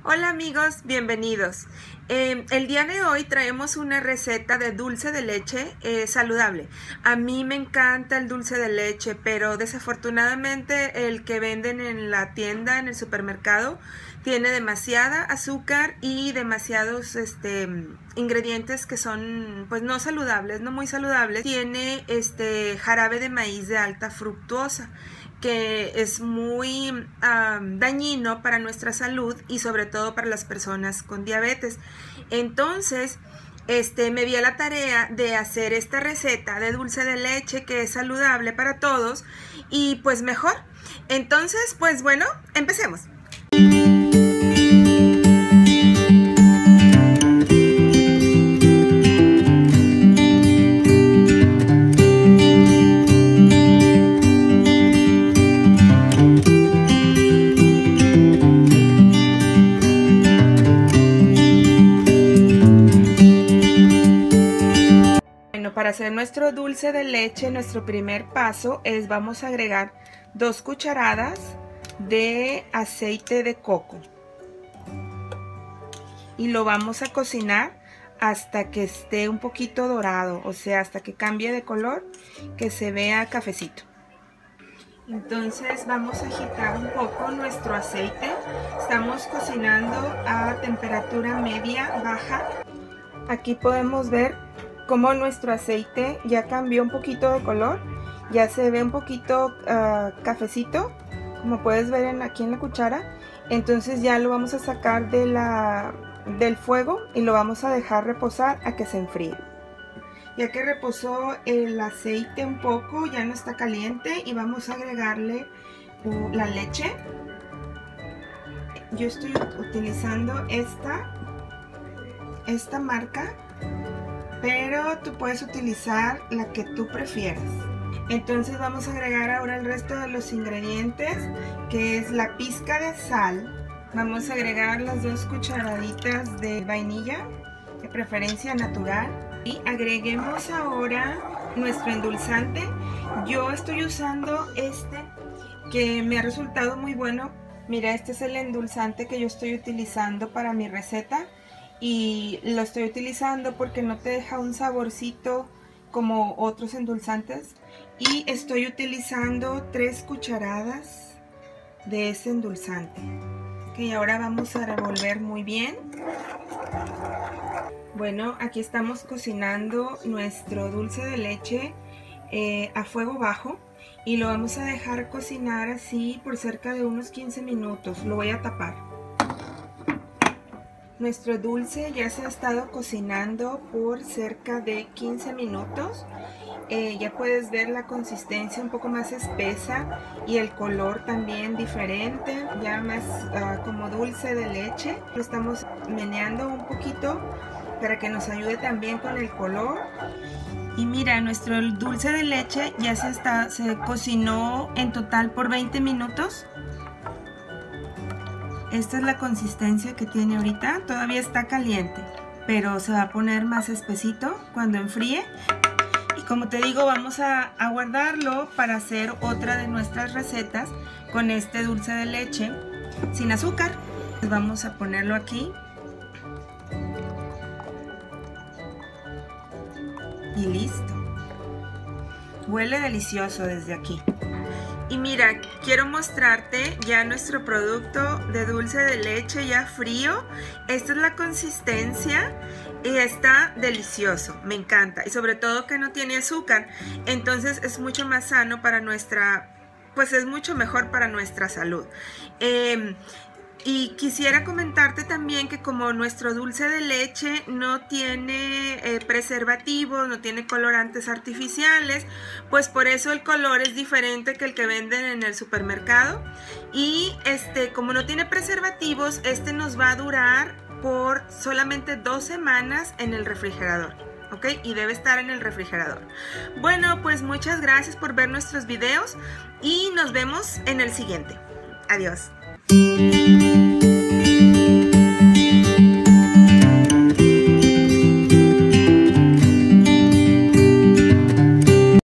Hola amigos, bienvenidos. El día de hoy traemos una receta de dulce de leche saludable. A mí me encanta el dulce de leche, pero desafortunadamente el que venden en la tienda, en el supermercado, tiene demasiada azúcar y demasiados ingredientes que son pues no saludables, no muy saludables. Tiene jarabe de maíz de alta fructuosa, que es muy dañino para nuestra salud y sobre todo para las personas con diabetes. Entonces me di a la tarea de hacer esta receta de dulce de leche que es saludable para todos y pues mejor. Entonces pues bueno, empecemos. Para hacer nuestro dulce de leche, nuestro primer paso es vamos a agregar 2 cucharadas de aceite de coco y lo vamos a cocinar hasta que esté un poquito dorado, o sea, hasta que cambie de color, que se vea cafecito. Entonces vamos a agitar un poco nuestro aceite. Estamos cocinando a temperatura media baja. Aquí podemos ver como nuestro aceite ya cambió un poquito de color, ya se ve un poquito cafecito, como puedes ver aquí en la cuchara. Entonces ya lo vamos a sacar del fuego y lo vamos a dejar reposar a que se enfríe. Ya que reposó el aceite un poco, ya no está caliente y vamos a agregarle la leche. Yo estoy utilizando esta marca, pero tú puedes utilizar la que tú prefieras. Entonces vamos a agregar ahora el resto de los ingredientes, que es la pizca de sal. Vamos a agregar las 2 cucharaditas de vainilla, de preferencia natural. Y agreguemos ahora nuestro endulzante. Yo estoy usando que me ha resultado muy bueno. Mira, este es el endulzante que yo estoy utilizando para mi receta. Y lo estoy utilizando porque no te deja un saborcito como otros endulzantes. Y estoy utilizando 3 cucharadas de ese endulzante. Ok, ahora vamos a revolver muy bien. Bueno, aquí estamos cocinando nuestro dulce de leche a fuego bajo. Y lo vamos a dejar cocinar así por cerca de unos 15 minutos. Lo voy a tapar. Nuestro dulce ya se ha estado cocinando por cerca de 15 minutos. Ya puedes ver la consistencia un poco más espesa y el color también diferente, ya más como dulce de leche. Lo estamos meneando un poquito para que nos ayude también con el color. Y mira, nuestro dulce de leche ya se cocinó en total por 20 minutos. Esta es la consistencia que tiene ahorita. Todavía está caliente, pero se va a poner más espesito cuando enfríe. Y como te digo, vamos a guardarlo para hacer otra de nuestras recetas con este dulce de leche sin azúcar. Vamos a ponerlo aquí. Y listo. Huele delicioso desde aquí. Y mira, quiero mostrarte ya nuestro producto de dulce de leche ya frío. Esta es la consistencia y está delicioso, me encanta. Y sobre todo que no tiene azúcar, entonces es mucho más sano para pues es mucho mejor para nuestra salud. Y quisiera comentarte también que como nuestro dulce de leche no tiene preservativos, no tiene colorantes artificiales, pues por eso el color es diferente que el que venden en el supermercado. Y como no tiene preservativos, nos va a durar por solamente 2 semanas en el refrigerador. ¿Ok? Y debe estar en el refrigerador. Bueno, pues muchas gracias por ver nuestros videos y nos vemos en el siguiente. Adiós.